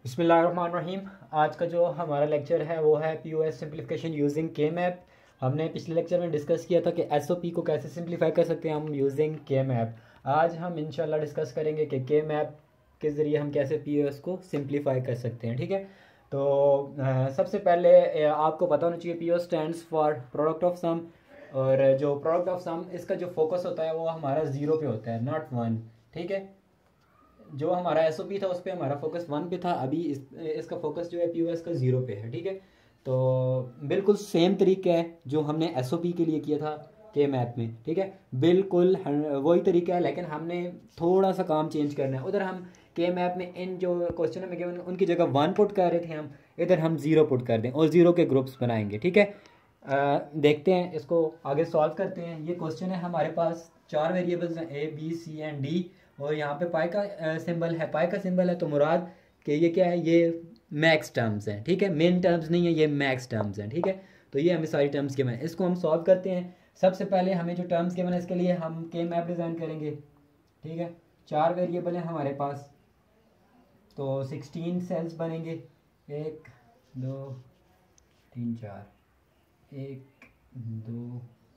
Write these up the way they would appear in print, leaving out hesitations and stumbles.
बिस्मिल्लाहिर्रहमानिर्रहीम। आज का जो हमारा लेक्चर है वो है POS simplification using K map. हमने पिछले लेक्चर में डिस्कस किया था कि एसओपी को कैसे सिंप्लीफाई कर सकते हैं हम यूजिंग के मैप। आज हम इंशाल्लाह डिस्कस करेंगे कि के मैप के ज़रिए हम कैसे पीओएस को सिंप्लीफाई कर सकते हैं। ठीक है, तो सबसे पहले आपको पता होना चाहिए POS stands for product of sum. और जो प्रोडक्ट ऑफ सम इसका जो फोकस होता है वो हमारा ज़ीरो पे होता है, नॉट वन। ठीक है, जो हमारा एसओपी था उस पर हमारा फोकस वन पे था, अभी इसका फोकस जो है पीओएस का जीरो पे है। ठीक है, तो बिल्कुल सेम तरीका है जो हमने एसओपी के लिए किया था के मैप में। ठीक है, बिल्कुल वही तरीका है, लेकिन हमने थोड़ा सा काम चेंज करना है। उधर हम के मैप में इन जो क्वेश्चन में गिवन उनकी जगह वन पुट कर रहे थे, हम इधर हम ज़ीरो पुट कर दें और ज़ीरो के ग्रुप्स बनाएंगे। ठीक है, देखते हैं इसको आगे सॉल्व करते हैं। ये क्वेश्चन है, हमारे पास चार वेरिएबल्स हैं A B C and D, और यहाँ पे पाई का सिंबल है। पाई का सिंबल है तो मुराद कि ये क्या है, ये मैक्स टर्म्स हैं। ठीक है, मेन टर्म्स नहीं है, ये मैक्स टर्म्स हैं। ठीक है, तो ये हमें सारी टर्म्स के बने, इसको हम सॉल्व करते हैं। सबसे पहले हमें जो टर्म्स के बने इसके लिए हम के मैप डिज़ाइन करेंगे। ठीक है, चार वेरिएबल हैं हमारे पास, तो 16 सेल्स बनेंगे। एक दो तीन चार, एक दो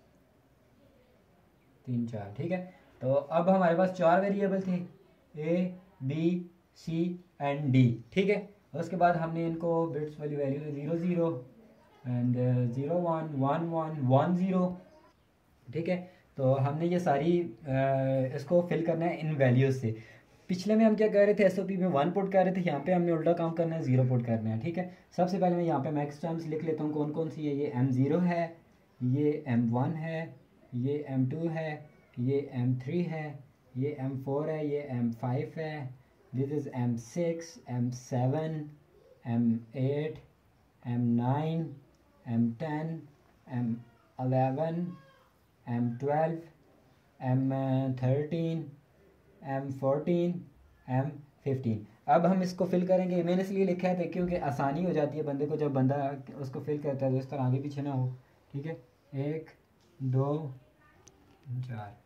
तीन चार। ठीक है, तो अब हमारे पास चार वेरिएबल थे, A B C and D. ठीक है, उसके बाद हमने इनको बिट्स वाली value zero zero and zero one one one one zero. ठीक है, तो हमने ये सारी इसको फिल करना है इन वैल्यूज़ से। पिछले में हम क्या कर रहे थे, एसओपी में वन पुट कर रहे थे, यहाँ पे हमने उल्टा काम करना है, ज़ीरो पुट करना है। ठीक है, सबसे पहले मैं यहाँ पे मैक्स टर्म्स लिख लेता हूँ कौन कौन सी है। ये M0 है, ये M1 है, ये M2 है, ये M3 है, ये M4 है, ये M5 है, this is M6 M7 M8 M9 M10 M11 M12 M13 M14 M15। अब हम इसको फिल करेंगे। मैंने इसलिए लिखा है क्योंकि आसानी हो जाती है बंदे को, जब बंदा उसको फिल करता है तो इस तरह आगे पीछे ना हो। ठीक है, एक दो चार,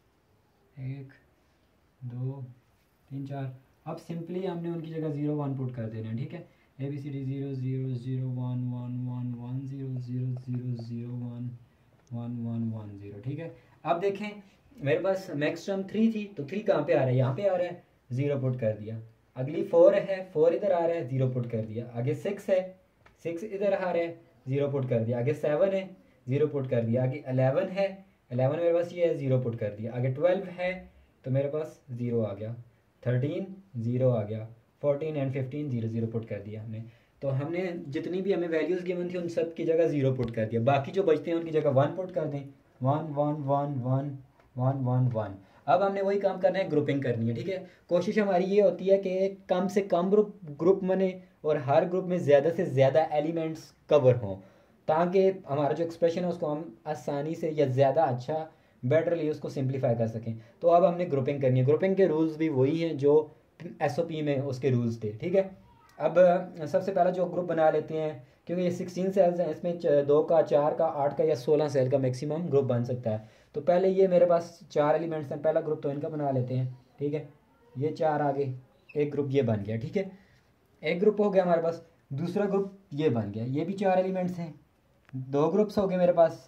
एक दो तीन चार। अब सिंपली हमने उनकी जगह ज़ीरो वन पुट कर देना है। ठीक है, A B C D zero zero zero one one one one zero zero zero zero one one one one zero. ठीक है, अब देखें मेरे पास मैक्स टर्म थ्री थी, तो थ्री कहाँ पे आ रहा है, यहाँ पे आ रहा है, ज़ीरो पुट कर दिया। अगली फोर है, फोर इधर आ रहा है, ज़ीरो पुट कर दिया। आगे सिक्स है, सिक्स इधर आ रहा है, ज़ीरो पुट कर दिया। आगे सेवन है, ज़ीरो पुट कर दिया। आगे 11 है, 11 मेरे पास ये है, ज़ीरो पुट कर दिया। आगे 12 है तो मेरे पास ज़ीरो आ गया। 13 ज़ीरो आ गया। 14 एंड 15 ज़ीरो ज़ीरो पुट कर दिया हमने। तो हमने जितनी भी हमें वैल्यूज़ गिवन थी उन सब की जगह ज़ीरो पुट कर दिया। बाकी जो बचते हैं उनकी जगह वन पुट कर दें, one one one one one one one. अब हमने वही काम करना है, ग्रुपिंग करनी है। ठीक है, कोशिश हमारी ये होती है कि कम से कम ग्रुप बने और हर ग्रुप में ज़्यादा से ज़्यादा एलिमेंट्स कवर हों, ताकि हमारा जो एक्सप्रेशन है उसको हम आसानी से या ज़्यादा अच्छा बेटरली उसको सिंप्लीफाई कर सकें। तो अब हमने ग्रुपिंग करनी है। ग्रुपिंग के रूल्स भी वही हैं जो एसओपी में उसके रूल्स थे। ठीक है, अब सबसे पहला जो ग्रुप बना लेते हैं, क्योंकि ये 16 सेल्स हैं, इसमें दो का, चार का, आठ का या 16 सेल का मैक्सिमम ग्रुप बन सकता है। तो पहले ये मेरे पास चार एलिमेंट्स हैं, पहला ग्रुप तो इनका बना लेते हैं। ठीक है, ये चार आगे, एक ग्रुप ये बन गया। ठीक है, एक ग्रुप हो गया हमारे पास। दूसरा ग्रुप ये बन गया, ये भी चार एलिमेंट्स हैं, दो ग्रुप्स हो गए मेरे पास,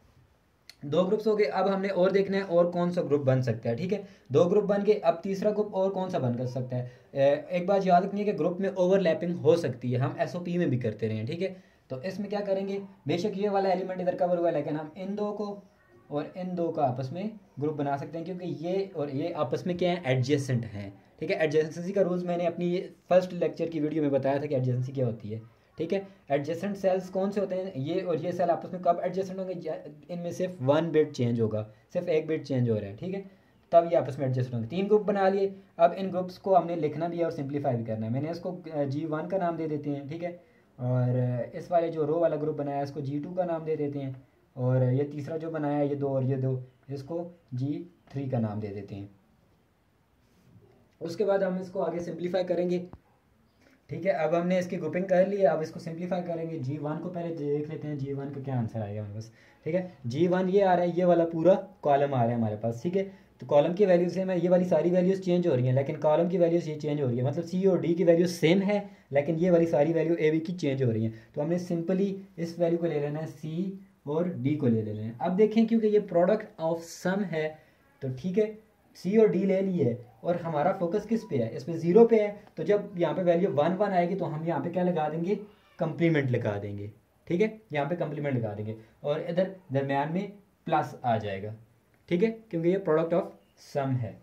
दो ग्रुप्स हो गए। अब हमने और देखना है और कौन सा ग्रुप बन सकता है। ठीक है, दो ग्रुप बन गए, अब तीसरा ग्रुप और कौन सा बन कर सकता है। एक बात याद रखनी है कि ग्रुप में ओवरलैपिंग हो सकती है, हम एसओपी में भी करते रहे हैं। ठीक है, तो इसमें क्या करेंगे, बेशक ये वाला एलिमेंट इधर कवर हुआ है, लेकिन हम इन दो को और इन दो का आपस में ग्रुप बना सकते हैं, क्योंकि ये और ये आपस में क्या है, एडजेसेंट हैं। ठीक है, एडजेसेंसी का रूल्स मैंने अपनी फर्स्ट लेक्चर की वीडियो में बताया था कि एडजेसेंसी क्या होती है। ठीक है, एडजेसेंट सेल्स कौन से होते हैं, ये और ये सेल आपस में कब एडजेसेंट होंगे, इनमें सिर्फ वन बिट चेंज होगा, सिर्फ एक बिट चेंज हो रहा है। ठीक है, तब ये आपस में एडजस्ट होंगे। तीन ग्रुप बना लिए। अब इन ग्रुप्स को हमने लिखना भी है और सिंप्लीफाई भी करना है। मैंने इसको G1 का नाम दे देते हैं। ठीक है, और इस वाले जो रो वाला ग्रुप बनाया है इसको G2 का नाम दे देते हैं, और ये तीसरा जो बनाया है, ये दो और ये दो, इसको G3 का नाम दे देते हैं। उसके बाद हम इसको आगे सिंप्लीफाई करेंगे। ठीक है, अब हमने इसकी ग्रुपिंग कर ली है, अब इसको सिंप्लीफाई करेंगे। G1 को पहले देख लेते हैं, G1 का क्या आंसर आएगा हमारे पास। ठीक है, G1 ये आ रहा है, ये वाला पूरा कॉलम आ रहा है हमारे पास। ठीक है, तो कॉलम की वैल्यू सेम है, ये वाली सारी वैल्यूज़ चेंज हो रही हैं, लेकिन कॉलम की वैल्यूज़ ये चेंज हो रही है, मतलब सी और डी की वैल्यू सेम है, लेकिन ये वाली सारी वैल्यू ए बी की चेंज हो रही हैं। तो हमने सिंपली इस वैल्यू को ले लेना है, सी और डी को ले लेना है। अब देखें क्योंकि ये प्रोडक्ट ऑफ सम है, तो ठीक है सी और डी ले लिए, और हमारा फोकस किस पे है, इस पे ज़ीरो पे है। तो जब यहाँ पे वैल्यू 1 1 आएगी तो हम यहाँ पे क्या लगा देंगे, कंप्लीमेंट लगा देंगे, ठीक है, यहाँ पे कंप्लीमेंट लगा देंगे, और इधर दरम्यान में प्लस आ जाएगा, ठीक है, क्योंकि ये प्रोडक्ट ऑफ सम है,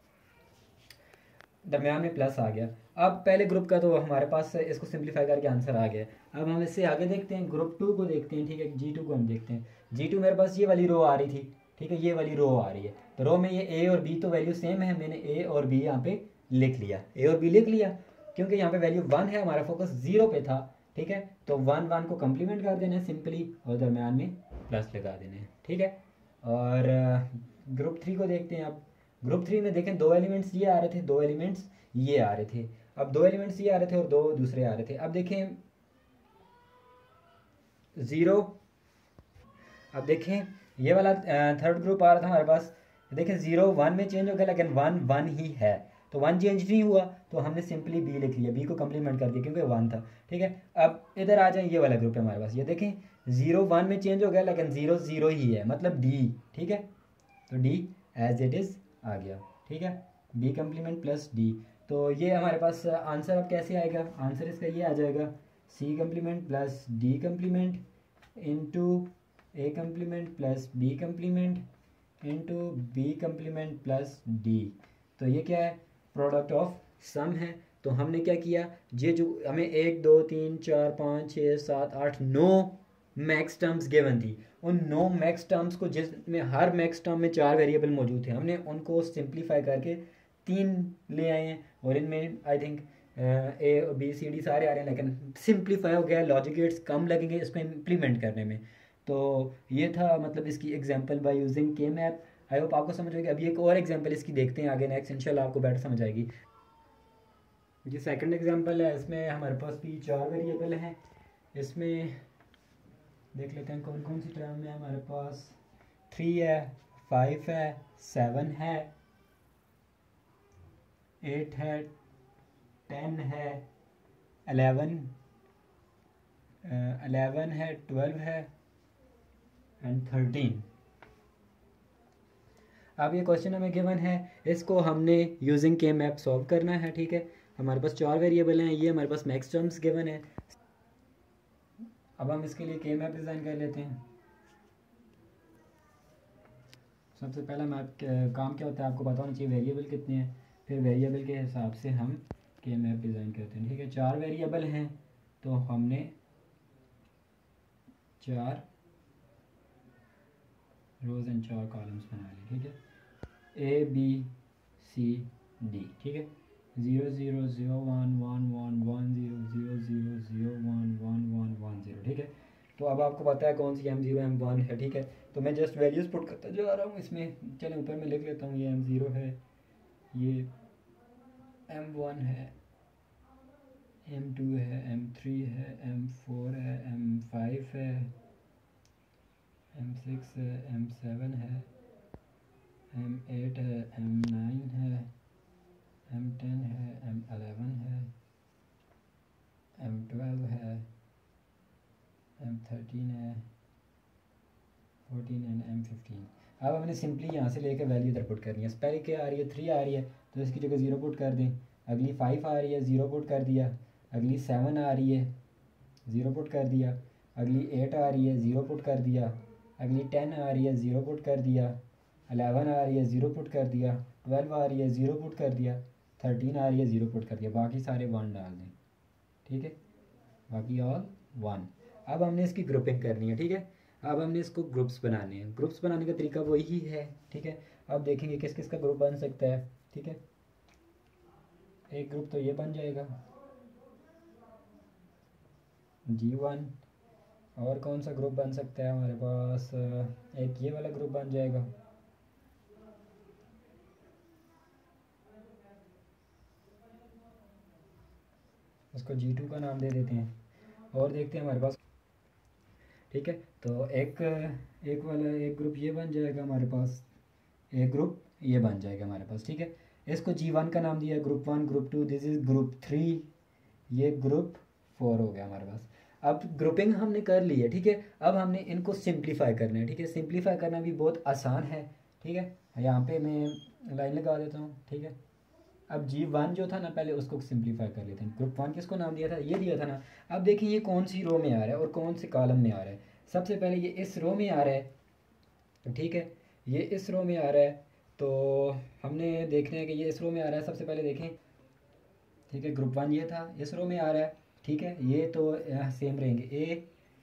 दरम्यान में प्लस आ गया। अब पहले ग्रुप का तो हमारे पास इसको सिंप्लीफाई करके आंसर आ गया। अब हम इससे आगे देखते हैं, ग्रुप टू को देखते हैं, ठीक है, जी टू को हम देखते हैं। जी टू मेरे पास ये वाली रो आ रही थी, ठीक है, ये वाली रो आ रही है, तो रो में ये ए और बी तो वैल्यू सेम है, मैंने ए और बी यहाँ पे लिख लिया, ए और बी लिख लिया, क्योंकि यहाँ पे वैल्यू 1 है, हमारा फोकस 0 पे था, ठीक है, तो 1 1 को कंप्लीमेंट कर देना है सिंपली, और दरम्यान में प्लस लगा देना है, ठीक है। और ग्रुप थ्री को देखते हैं। अब ग्रुप थ्री में देखें, दो एलिमेंट्स ये आ रहे थे, दो एलिमेंट्स ये आ रहे थे। अब दो एलिमेंट्स ये आ रहे थे और दो दूसरे आ रहे थे। अब देखें 0, अब देखें ये वाला थर्ड ग्रुप आ रहा था हमारे पास, देखें 0 1 में चेंज हो गया, लेकिन 1 1 ही है, तो 1 चेंज नहीं हुआ, तो हमने सिंपली बी लिख लिया, बी को कंप्लीमेंट कर दिया क्योंकि 1 था, ठीक है। अब इधर आ जाए, ये वाला ग्रुप है हमारे पास, ये देखें 0 1 में चेंज हो गया, लेकिन 0 0 ही है, मतलब डी, ठीक है, तो डी एज इट इज़ आ गया, ठीक है, बी कंप्लीमेंट प्लस डी। तो ये हमारे पास आंसर अब कैसे आएगा, आंसर इसका ये आ जाएगा, C complement plus D complement into A complement plus B complement into B complement plus D. तो ये क्या है, प्रोडक्ट ऑफ सम है। तो हमने क्या किया, ये जो हमें 1 2 3 4 5 6 7 8 9 मैक्स टर्म्स गिवन थी, उन 9 मैक्स टर्म्स को, जिसमें हर मैक्स टर्म में 4 वेरिएबल मौजूद थे, हमने उनको सिंप्लीफाई करके 3 ले आए हैं, और इनमें I think A B C D सारे आ रहे हैं, लेकिन सिंप्लीफाई हो गया, लॉजिक गेट्स कम लगेंगे इसको इम्प्लीमेंट करने में। तो ये था मतलब इसकी example by using K map. I hope आपको समझ होगी। अभी एक और एग्जांपल इसकी देखते हैं आगे, नेक्स्ट इंशाल्लाह आपको बेटर समझ आएगी। ये सेकंड एग्जांपल है, इसमें हमारे पास भी 4 वेरिएबल हैं। इसमें देख लेते हैं कौन कौन सी टर्म है हमारे पास, 3 है, 5 है, 7 है, 8 है, 10 है, 11 है, 12 है एंड 13। अब ये क्वेश्चन हमें गिवन है, इसको हमने यूजिंग के मैप सॉल्व करना है, ठीक है। हमारे पास 4 वेरिएबल हैं, ये हमारे पास मैक्स टर्म्स गिवन है। अब हम इसके लिए के मैप डिज़ाइन कर लेते हैं। सबसे पहला मैप काम क्या होता है आपको पता होना चाहिए, वेरिएबल कितने हैं, फिर वेरिएबल के हिसाब से हम के मैप डिज़ाइन करते हैं, ठीक है। 4 वेरिएबल हैं, तो हमने 4 रोज़ एंड 4 कॉलम्स बना लिए, ठीक है, ए बी सी डी, ठीक है, 0 0 0 1 1 1 1 0 0 0 0 1 1 1 1 0, ठीक है। तो अब आपको पता है कौन सी M0 M1 है, ठीक है। तो मैं जस्ट वैल्यूज़ पुट करता जा रहा हूँ इसमें। चलें ऊपर में लिख लेता हूँ, ये M0 है, ये M1 है, M2 है, M3 है, M4 है, M5 है, M6 है, M7 है, M8 है, M9 है, M10 है, M11 है, M12 है, M13 है, 14 एंड M15। अब हमने सिंपली यहाँ से लेकर वैल्यू इधर पुट करनी है। पहले क्या आ रही है, 3 आ रही है, तो इसकी जगह 0 पुट कर दें। अगली 5 आ रही है, 0 पुट कर दिया। अगली 7 आ रही है, 0 पुट कर दिया। अगली 8 आ रही है, 0 पुट कर दिया। अगली 10 आ रही है, 0 पुट कर दिया। 11 आ रही है, 0 पुट कर दिया। 12 आ रही है, 0 पुट कर दिया। 13 आ रही है, 0 पुट कर दिया। बाकी सारे 1 डाल दें, ठीक है, बाकी ऑल 1। अब हमने इसकी ग्रुपिंग करनी है, ठीक है। अब हमने इसको ग्रुप्स बनाने हैं। ग्रुप्स बनाने का तरीका वही है, ठीक है। अब देखेंगे किस किस का ग्रुप बन सकता है, ठीक है। एक ग्रुप तो ये बन जाएगा G1, और कौन सा ग्रुप बन सकता है हमारे पास, एक ये वाला ग्रुप बन जाएगा, उसको G2 का नाम दे देते हैं। और देखते हैं हमारे पास, ठीक है। तो एक ग्रुप ये बन जाएगा हमारे पास, एक ग्रुप ये बन जाएगा हमारे पास, ठीक है। इसको G1 का नाम दिया, group 1, group 2, this is group 3, ये ग्रुप 4 हो गया हमारे पास। अब ग्रुपिंग हमने कर ली है, ठीक है। अब हमने इनको सिंप्लीफाई करना है, ठीक है। सिंप्लीफाई करना भी बहुत आसान है, ठीक है। यहाँ पे मैं लाइन लगा देता हूँ, ठीक है। अब G1 जो था ना, पहले उसको सिंप्लीफाई कर लेते हैं। ग्रुप 1 किसको नाम दिया था, ये दिया था ना। अब देखिए ये कौन सी रो में आ रहा है और कौन से कॉलम में आ रहा है। सबसे पहले ये इस रो में आ रहा है, ठीक है। ये इस रो में आ रहा है, तो हमने देखना है कि ये इस रो में आ रहा है। सबसे पहले देखें, ठीक है। ग्रुप 1 ये था, इस रो में आ रहा है, ठीक है। ये तो सेम रहेंगे, ए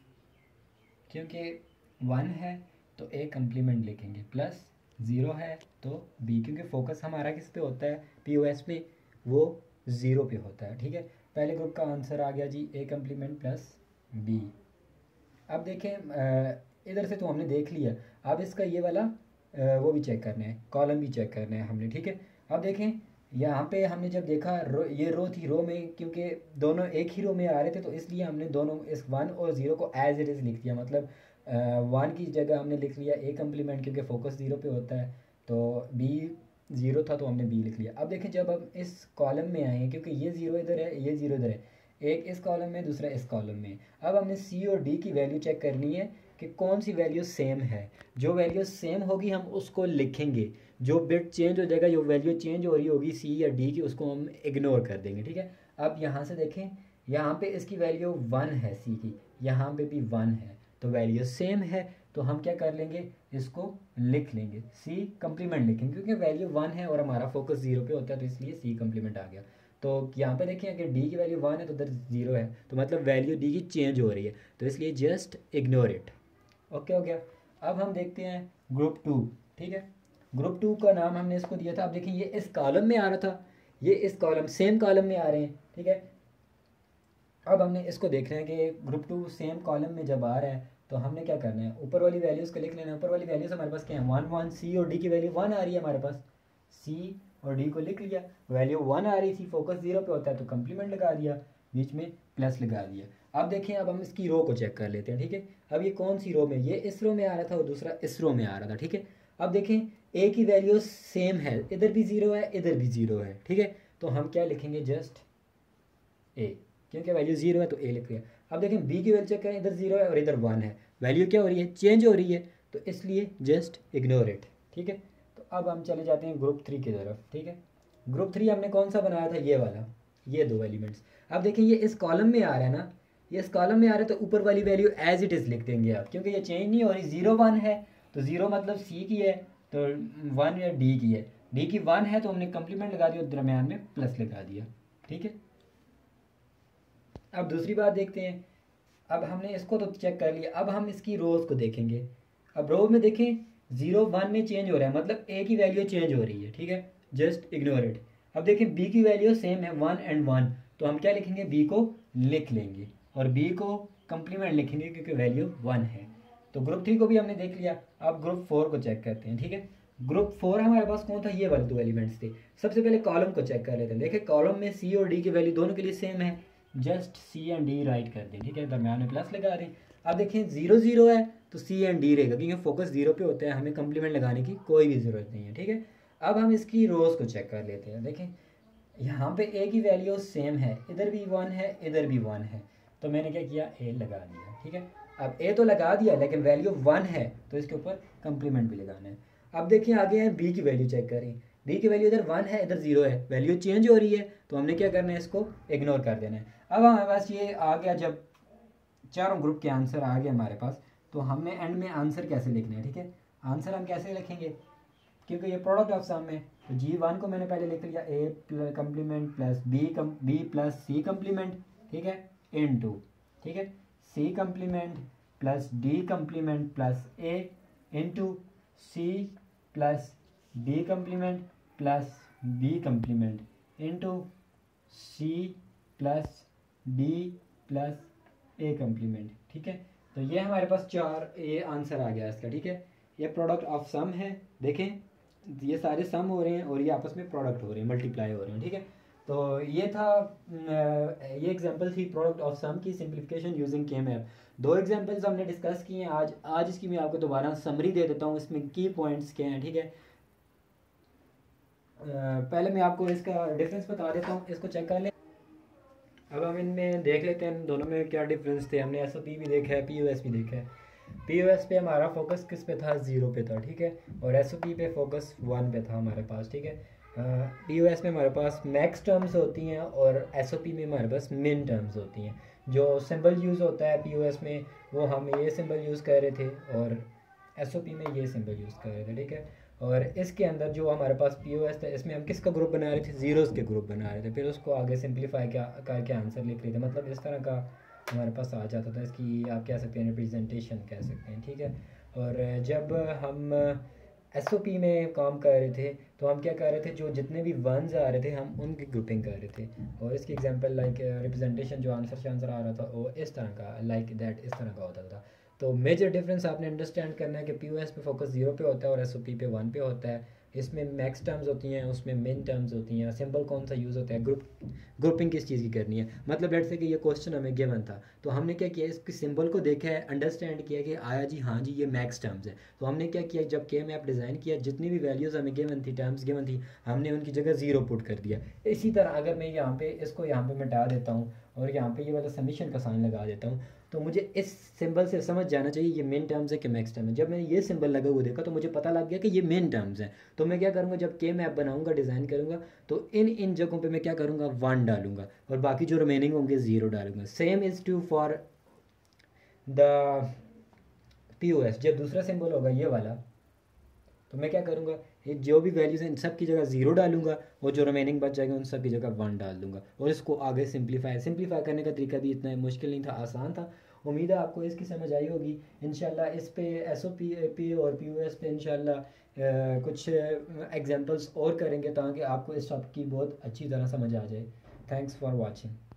क्योंकि 1 है तो ए कंप्लीमेंट लिखेंगे, प्लस 0 है तो बी, क्योंकि फोकस हमारा किस पे होता है, POS पे, वो 0 पे होता है, ठीक है। पहले ग्रुप का आंसर आ गया जी, ए कंप्लीमेंट प्लस बी। अब देखें इधर से तो हमने देख लिया, अब इसका ये वाला वो भी चेक करना है, कॉलम भी चेक करना है हमने, ठीक है। अब देखें यहाँ पे हमने जब देखा ये रो थी, रो में क्योंकि दोनों एक ही रो में आ रहे थे, तो इसलिए हमने दोनों इस 1 और 0 को एज इट इज़ लिख दिया। मतलब 1 की जगह हमने लिख लिया ए कंप्लीमेंट, क्योंकि फोकस 0 पे होता है, तो बी 0 था तो हमने बी लिख लिया। अब देखें जब हम इस कॉलम में आए हैं, क्योंकि ये 0 इधर है, ये 0 इधर है, एक इस कॉलम में, दूसरा इस कॉलम में। अब हमने सी और डी की वैल्यू चेक करनी है कि कौन सी वैल्यू सेम है। जो वैल्यू सेम होगी हम उसको लिखेंगे, जो बिट चेंज हो जाएगा, जो वैल्यू चेंज हो रही होगी सी या डी की, उसको हम इग्नोर कर देंगे, ठीक है। अब यहाँ से देखें, यहाँ पे इसकी वैल्यू 1 है सी की, यहाँ पे भी 1 है, तो वैल्यू सेम है, तो हम क्या कर लेंगे, इसको लिख लेंगे, सी कंप्लीमेंट लिखेंगे, क्योंकि वैल्यू 1 है और हमारा फोकस 0 पे होता है, तो इसलिए सी कंप्लीमेंट आ गया। तो यहाँ पे देखिए अगर डी की वैल्यू 1 है तो उधर 0 है, तो मतलब वैल्यू डी की चेंज हो रही है, तो इसलिए जस्ट इग्नोर इट। ओके हो गया। अब हम देखते हैं ग्रुप 2, ठीक है। ग्रुप 2 का नाम हमने इसको दिया था। अब देखिए ये इस कॉलम में आ रहा था, ये इस कॉलम सेम कॉलम में आ रहे हैं, ठीक है। अब हमने इसको देखना है कि ग्रुप 2 सेम कॉलम में जब आ रहा है तो हमने क्या करना है, ऊपर वाली वैल्यूज़ को लिख लेना है। ऊपर वाली वैल्यूज़ हमारे पास क्या है, 1 1, सी और डी की वैल्यू 1 आ रही है हमारे पास, सी और डी को लिख लिया, वैल्यू 1 आ रही थी, फोकस 0 पे होता है तो कंप्लीमेंट लगा दिया, बीच में प्लस लगा दिया। अब देखें, अब हम इसकी रो को चेक कर लेते हैं, ठीक है। अब ये कौन सी रो में, ये इस रो में आ रहा था और दूसरा इस रो में आ रहा था, ठीक है। अब देखें ए की वैल्यू सेम है, इधर भी 0 है, इधर भी 0 है, ठीक है। तो हम क्या लिखेंगे, जस्ट ए, क्योंकि वैल्यू 0 है तो ए लिख लिया। अब देखें बी की वैल्यू चेक करें, इधर 0 है और इधर 1 है, वैल्यू क्या हो रही है, चेंज हो रही है, तो इसलिए जस्ट इग्नोर इट, ठीक है। तो अब हम चले जाते हैं ग्रुप 3 की तरफ, ठीक है। ग्रुप 3 हमने कौन सा बनाया था, ये वाला, ये दो एलिमेंट्स। अब देखिए ये इस कॉलम में आ रहा है ना, ये इस कॉलम में आ रहा है, तो ऊपर वाली वैल्यू एज इट इज़ लिख देंगे आप, क्योंकि ये चेंज नहीं हो रही। 0 1 है तो 0 मतलब सी की है, तो 1 या डी की है, डी की 1 है तो हमने कंप्लीमेंट लगा दिया, दरम्यान में प्लस लगा दिया, ठीक है। अब दूसरी बात देखते हैं। अब हमने इसको तो चेक कर लिया, अब हम इसकी रोज़ को देखेंगे। अब रो में देखें 0 1 में चेंज हो रहा है, मतलब ए की वैल्यू चेंज हो रही है, ठीक है, जस्ट इग्नोर इट। अब देखें बी की वैल्यू सेम है 1 एंड 1, तो हम क्या लिखेंगे, बी को लिख लेंगे और बी को कंप्लीमेंट लिखेंगे क्योंकि वैल्यू 1 है। तो ग्रुप 3 को भी हमने देख लिया। अब ग्रुप 4 को चेक करते हैं, ठीक है। ग्रुप 4 हमारे पास कौन था, ये वाले दो एलिमेंट्स थे। सबसे पहले कॉलम को चेक कर लेते हैं। देखिए कॉलम में सी और डी की वैल्यू दोनों के लिए सेम है, just C and D write कर दें, ठीक है, दरम्यान में प्लस लगा दें। अब देखें 0 0 है तो सी एंड डी रहेगा, क्योंकि फोकस 0 पे होता है, हमें कंप्लीमेंट लगाने की कोई भी ज़रूरत नहीं है, ठीक है। अब हम इसकी रोज़ को चेक कर लेते हैं। देखें यहाँ पे ए की वैल्यू सेम है, इधर भी 1 है, इधर भी 1 है, तो मैंने क्या किया, ए लगा दिया, ठीक है। अब ए तो लगा दिया, लेकिन वैल्यू 1 है तो इसके ऊपर कंप्लीमेंट भी लगाना है। अब देखिए आगे है बी की वैल्यू चेक करें। बी की वैल्यू इधर 1 है, इधर 0 है, वैल्यू चेंज हो रही है, तो हमने क्या करना है, इसको इग्नोर कर देना है। अब हमारे पास ये आ गया, जब चारों ग्रुप के आंसर आ गए हमारे पास, तो हमें एंड में आंसर कैसे लिखना है, ठीक है। आंसर हम कैसे लिखेंगे, क्योंकि ये प्रोडक्ट ऑफ सम है, तो G1 को मैंने पहले लिख लिया, A complement plus B plus C complement, ठीक है, इनटू, ठीक है, C complement plus D complement plus A into C plus D complement plus B complement into C plus D plus A complement, ठीक है। तो ये हमारे पास ये आंसर आ गया इसका, ठीक है। ये प्रोडक्ट ऑफ सम है, देखें ये सारे सम हो रहे हैं और ये आपस में प्रोडक्ट हो रहे हैं, मल्टीप्लाई हो रहे हैं, ठीक है। तो ये था ये एग्जांपल थी प्रोडक्ट ऑफ सम की सिंप्लीफिकेशन यूजिंग के मैप। दो एग्जांपल्स हमने डिस्कस किए हैं आज इसकी मैं आपको दोबारा समरी दे देता हूँ, इसमें की पॉइंट्स क्या हैं, ठीक है। पहले मैं आपको इसका डिफरेंस बता देता हूँ, इसको चेक कर लें। अब हम इनमें देख लेते हैं दोनों में क्या डिफरेंस थे। हमने एस ओ पी भी देखा है, पी ओ एस भी देखा है। पी ओ एस पे हमारा फोकस किस पे था, ज़ीरो पे था, ठीक है, और एस ओ पी पे फोकस वन पे था हमारे पास, ठीक है। पी ओ एस में हमारे पास मैक्स टर्म्स होती हैं और एस ओ पी में हमारे पास मिन टर्म्स होती हैं। जो सिंबल यूज़ होता है पी ओ एस में, वो हम ये सिंबल यूज़ कर रहे थे, और एस ओ पी में ये सिंबल यूज़ कर रहे थे, ठीक है। और इसके अंदर जो हमारे पास पी ओ एस था, इसमें हम किसका ग्रुप बना रहे थे, ज़ीरोज़ के ग्रुप बना रहे थे, फिर उसको आगे सिंप्लीफाई क्या करके आंसर लिख रहे थे। मतलब इस तरह का हमारे पास आ जाता था, इसकी आप कह सकते हैं रिप्रेजेंटेशन कह सकते हैं, ठीक है। और जब हम एस ओ पी में काम कर रहे थे तो हम क्या कर रहे थे, जो जितने भी वंस आ रहे थे हम उनकी ग्रुपिंग कर रहे थे। और इसकी एग्जांपल लाइक रिप्रेजेंटेशन जो आंसर से आंसर आ रहा था वो इस तरह का, लाइक दैट, इस तरह का होता था। तो मेजर डिफरेंस आपने अंडरस्टैंड करना है कि पी ओ एस पे फोकस ज़ीरो पे होता है और एस ओ पी पे वन पे होता है। इसमें मैक्स टर्म्स होती हैं, उसमें मिन टर्म्स होती हैं। सिंबल कौन सा यूज़ होता है, ग्रुपिंग किस चीज़ की करनी है। मतलब लेट्स से कि ये क्वेश्चन हमें गिवन था, तो हमने क्या किया, इसके सिंबल को देखा है, अंडरस्टैंड किया कि आया जी हाँ जी ये मैक्स टर्म्स है। तो हमने क्या किया, जब के मैप डिज़ाइन किया, जितनी भी वैल्यूज़ हमें गिवन थी, टर्म्स गिवन थी, हमने उनकी जगह ज़ीरो पुट कर दिया। इसी तरह अगर मैं यहाँ पे इसको यहाँ पे मिटा देता हूँ और यहाँ पे ये वाला समीशन का साइन लगा देता हूँ, तो मुझे इस सिंबल से समझ जाना चाहिए ये मेन टर्म्स है कि मैक्स टर्म है। जब मैंने ये सिंबल लगा हुआ देखा तो मुझे पता लग गया कि ये मेन टर्म्स हैं। तो मैं क्या करूँगा, जब के मैप बनाऊंगा, डिज़ाइन करूँगा, तो इन इन जगहों पे मैं क्या करूँगा, वन डालूंगा और बाकी जो रिमेनिंग होंगे ज़ीरो डालूंगा। Same is true for the P O S. जब दूसरा सिंबल होगा ये वाला, तो मैं क्या करूँगा, ये जो भी वैल्यूज़ हैं इन सब की जगह ज़ीरो डालूंगा और जो रिमेनिंग बच जाएगा उन सब की जगह वन डाल दूंगा। और इसको आगे सिंप्लीफाई करने का तरीका भी इतना मुश्किल नहीं था, आसान था। उम्मीद है आपको इसकी समझ आई होगी। इंशाल्लाह इस पे एस ओ पी और पी ओ एस पे इंशाल्लाह कुछ एग्जांपल्स और करेंगे ताकि आपको इस सब की बहुत अच्छी तरह समझ आ जाए। Thanks for watching.